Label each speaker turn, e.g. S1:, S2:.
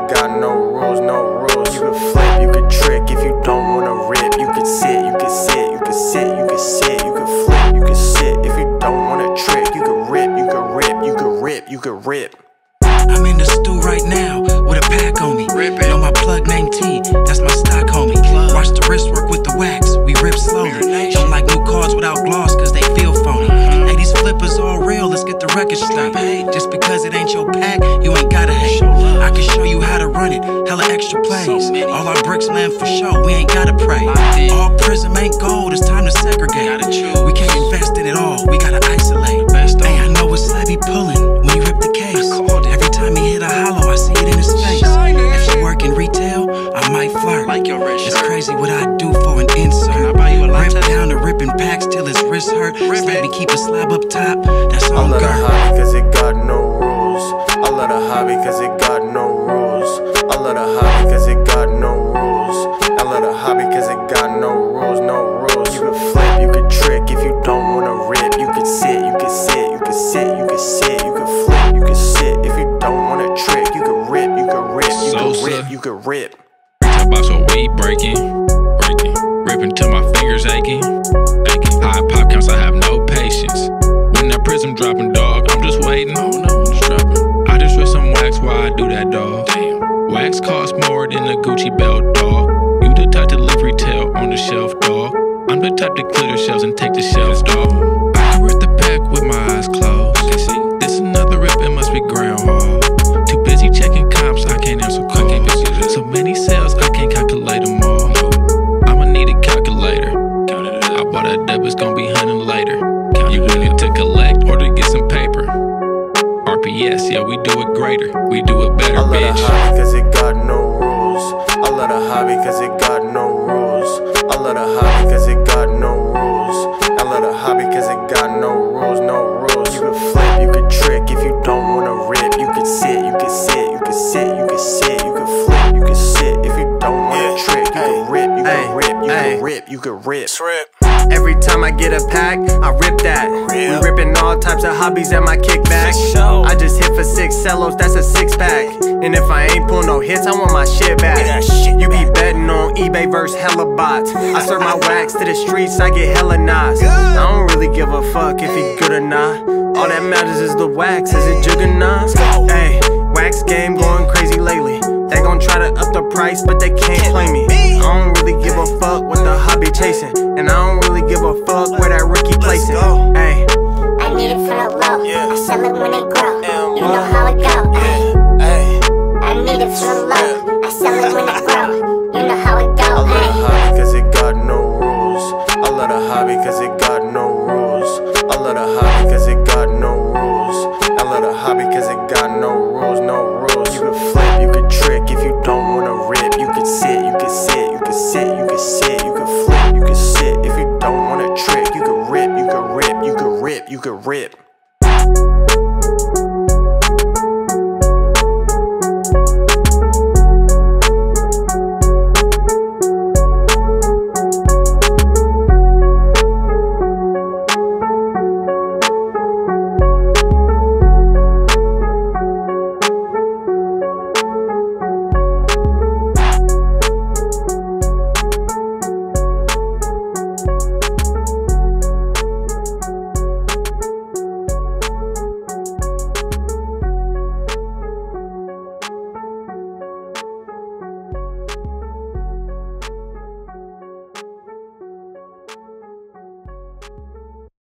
S1: got no rules, no rules. You can flip, you can trick if you don't wanna rip. You can sit, you can sit, you can sit, you can sit, you can flip, you can sit if you don't wanna trick. You can rip, you can rip, you can rip, you can rip.
S2: I'm in the stew right now with a pack on me. Know my plug named T, that's my stock homie. Watch the wrist work with the wax, we rip slowly. Don't like new cars without gloss cause they feel phony. Hey, these flippers all real, let's get the record straight. Just because it ain't your pack, you ain't gotta hate. I can show you how to run it, hella extra plays. All our bricks land for show, we ain't gotta pray. All prism ain't gold, it's time to segregate. We can't invest in it all, we gotta isolate. Hey, I know what Slabby pullin' when he rip the case. Every time he hit a hollow, I see it in his face. If you work in retail, I might flirt. It's crazy what I do for an insert. Rip down the ripping packs till his wrist hurt. Slabby keep a slab up top, that's on
S1: I let
S2: girl.
S1: a hobby cause it got no rules. I let a hobby cause it got no rules. I let a hobby cause it got no rules. I let a hobby cause it got no rules, no rules. You can flip, you can trick if you don't wanna rip. You can sit, you can sit, you can sit, you can sit, you can flip, you can sit if you don't wanna trick. You can rip, you can rip, you can rip, you can rip.
S3: Talk about some weed breaking, ripping till my fingers aching. High pop counts, I have no patience. When that prism dropping, dog, I'm just waiting. Oh no, I'm just dropping. I just with some wax while I do that, dog. Damn. Wax costs more than a Gucci belt, dog. You the type to live retail on the shelf, dog. I'm the type to clear the shelves and take the shelves, dog. I can rip the pack with my eyes closed. This another rip, it must be groundhog. Too busy checking comps, I can't answer calls. So many sales, I can't calculate them all. I'ma need a calculator. I bought a debit, it's gonna be hunting later. You willing to collect or to get some paper? RPS, yeah, we do it greater. We do it better,
S1: I let
S3: bitch.
S1: a hobby cause it got no rules. I let a hobby cause it got no rules. I let a hobby cause it got no rules. I let a hobby cause it got no rules, no rules. You can flip, you can trick if you don't wanna rip. You can sit, you can sit, you can sit, you can sit, you can flip, you can sit if you don't wanna trick. You can rip, you can rip, you can rip, you can rip.
S4: Every time I get a pack, I rip that. We rippin' all types of hobbies at my kickback. I just hit for 6 cellos, that's a 6-pack. And if I ain't pull no hits, I want my shit back. You be betting on eBay versus hella bots. I serve my wax to the streets, I get hella knots. I don't really give a fuck if he good or not. All that matters is the wax, is it juggernaut? Hey, wax game going crazy lately. They gon' try to up the price, but they can't play me. I don't really give a fuck what the hobby chasing, and I don't really give a fuck where that rookie placing. Hey,
S5: I need it from the low, I sell it when it grow. You know how it go. I need it from the low, I sell it when it grow. You know how it go.
S1: I let a hobby cause it got no rules. I let a hobby cause it got no rules. I let a hobby cause it got no rules. I let a hobby cause it got no rules, no rules. You can flip, you can trick if you don't wanna rip. You can sit, you can sit, you can sit, you can sit, you can flip, you can sit if you don't wanna trick. You can rip, you can rip, you can rip, you can rip.